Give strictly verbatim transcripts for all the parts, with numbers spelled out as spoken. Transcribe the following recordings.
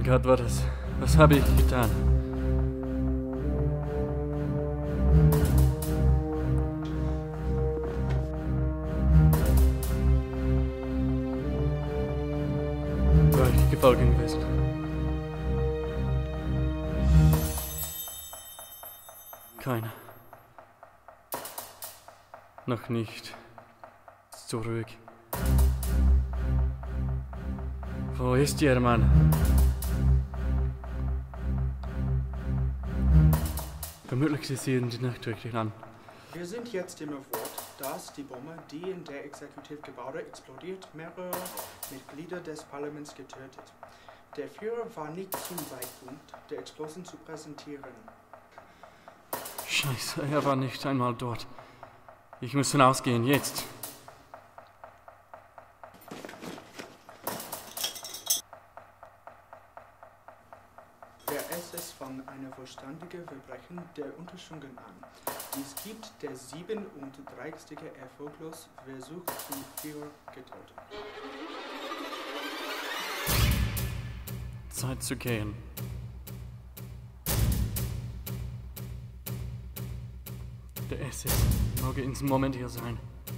Mein Gott, war das. Was habe ich getan? War ich gefolgt gewesen? Keiner. Noch nicht. Zurück. Wo ist ihr Mann? Vermutlich sie sehen die nachträglich an. Wir sind jetzt im Wort, dass die Bombe, die in der Exekutivgebäude explodiert, mehrere Mitglieder des Parlaments getötet. Der Führer war nicht zum Zeitpunkt der Explosion zu präsentieren. Scheiße, er war nicht einmal dort. Ich muss hinausgehen, jetzt. Der S S fand eine verständige Verbrechen der Untersuchungen an. Dies gibt der siebenunddreißigste erfolglos Versuch zum Führer getötet. Zeit zu gehen. Der S S mag in diesem Moment hier sein.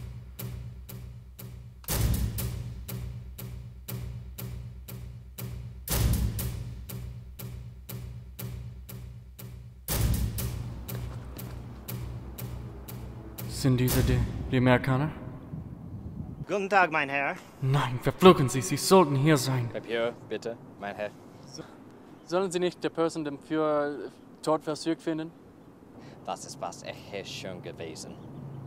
Sind diese die, die Amerikaner? Guten Tag, mein Herr. Nein, verfluchen Sie, Sie sollten hier sein. Bleib hier, bitte, mein Herr. So, sollen Sie nicht der Person dem Führer Tod versucht finden? Das ist was echt schön gewesen.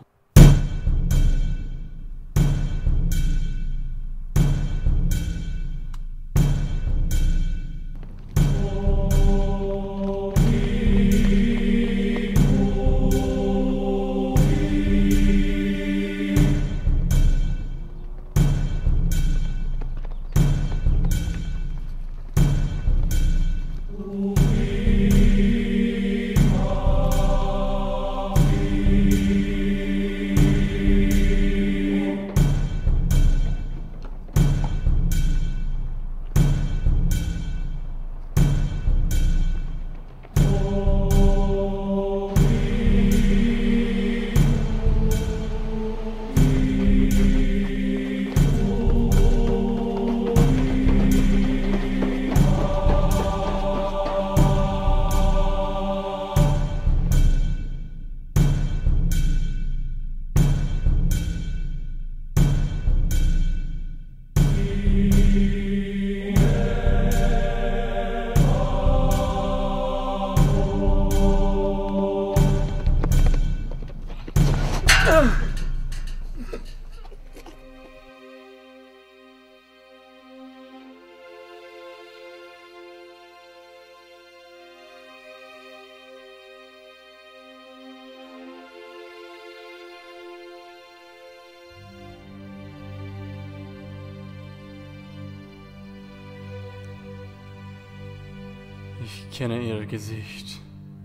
Ich kenne ihr Gesicht.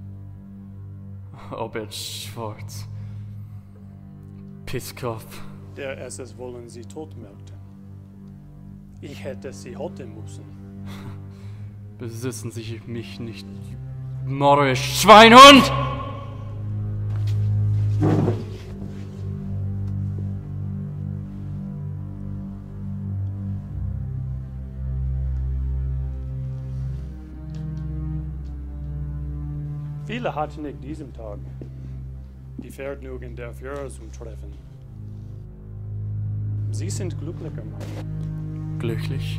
Robert Schwarz. Pisskopf. Der S S wollen sie totmelden. Ich hätte sie hoten müssen. Besitzen Sie mich nicht, Morris Schweinhund! Viele hatten nicht diesen Tag die Vergnügen der Führer zu treffen. Sie sind glücklicher Mann. Glücklich?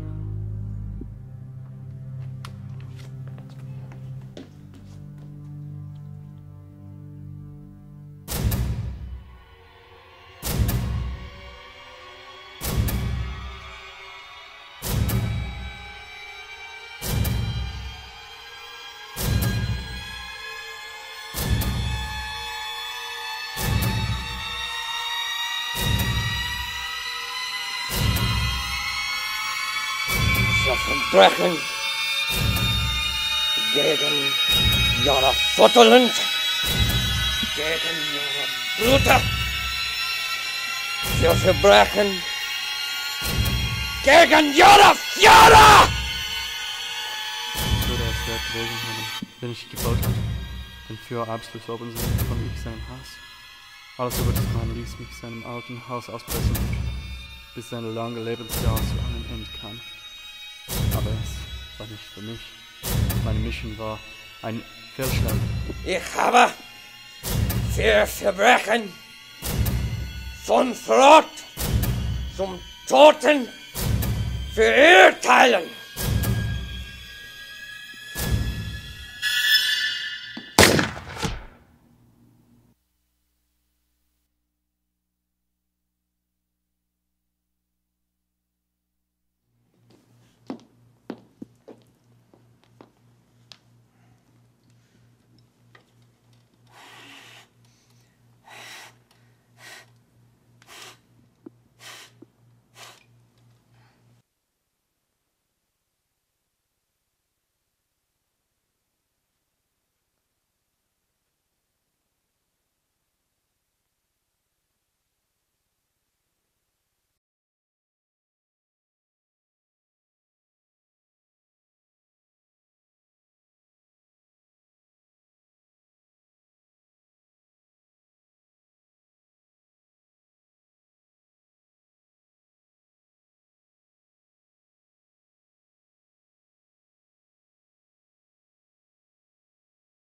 Verbrechen gegen ihre Vaterland, gegen ihre Brüder, für Verbrechen gegen ihre Führer! wegen haben, den ich gebaut hatte. Den Führer absolut oben von ich seinem Haus. Alles über das Mann ließ mich seinem alten Haus auspressen, bis seine lange Lebensjahr zu einem Ende kam. Aber es war nicht für mich. Meine Mission war ein Fehlschlag. Ich habe für Verbrechen von Frott zum Toten verurteilen.